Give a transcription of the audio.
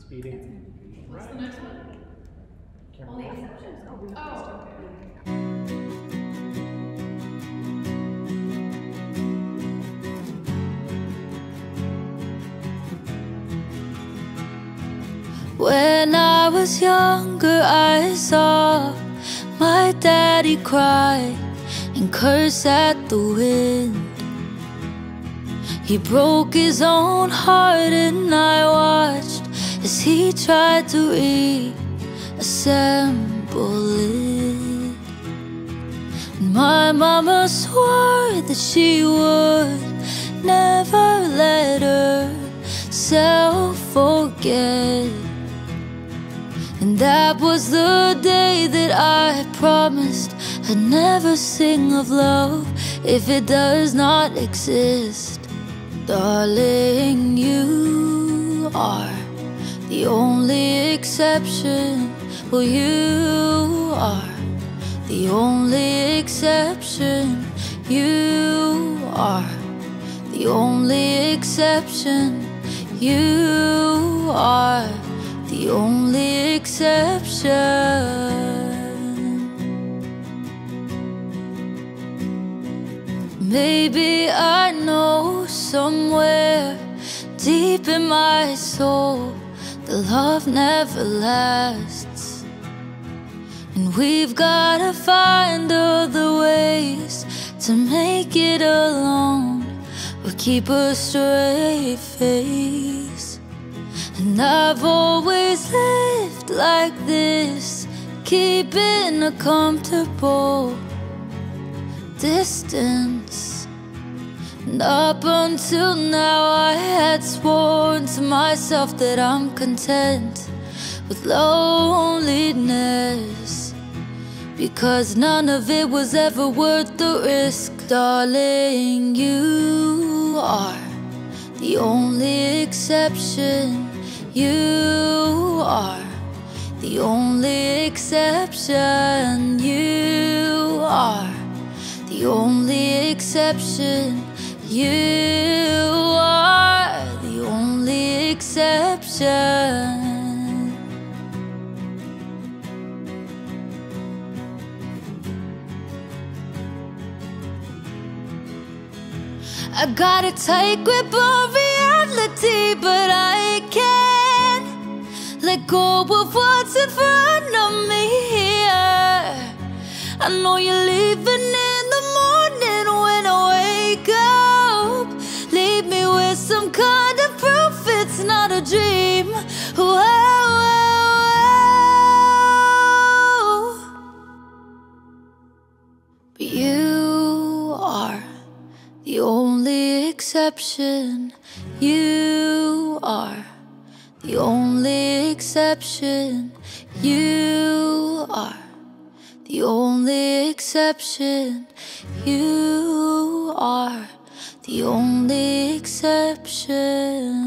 speeding. What's the next one? Only exceptions. Oh, okay. When I was younger, I saw my daddy cry and curse at the wind. He broke his own heart and I watched as he tried to reassemble it. And my mama swore that she would never let herself forget. And that was the day that I promised I'd never sing of love if it does not exist. Darling, you are the only exception. Well, you are the only exception. You are the only exception. You are the only exception. Maybe I know somewhere deep in my soul the love never lasts, and we've gotta find other ways to make it alone or keep a straight face. And I've always lived like this, keeping a comfortable distance. And up until now I had sworn to myself that I'm content with loneliness, because none of it was ever worth the risk. Darling, you are the only exception. You are the only exception. You are the only exception. You are the only exception. I got a tight grip on reality, but I can't let go of what's in front of me here. I know you're leaving in the morning when I wake up. Leave me with some kind of proof it's not a dream. Whoa, whoa, whoa. But you are the only exception. You are the only exception. You are the only exception. You are the only exception.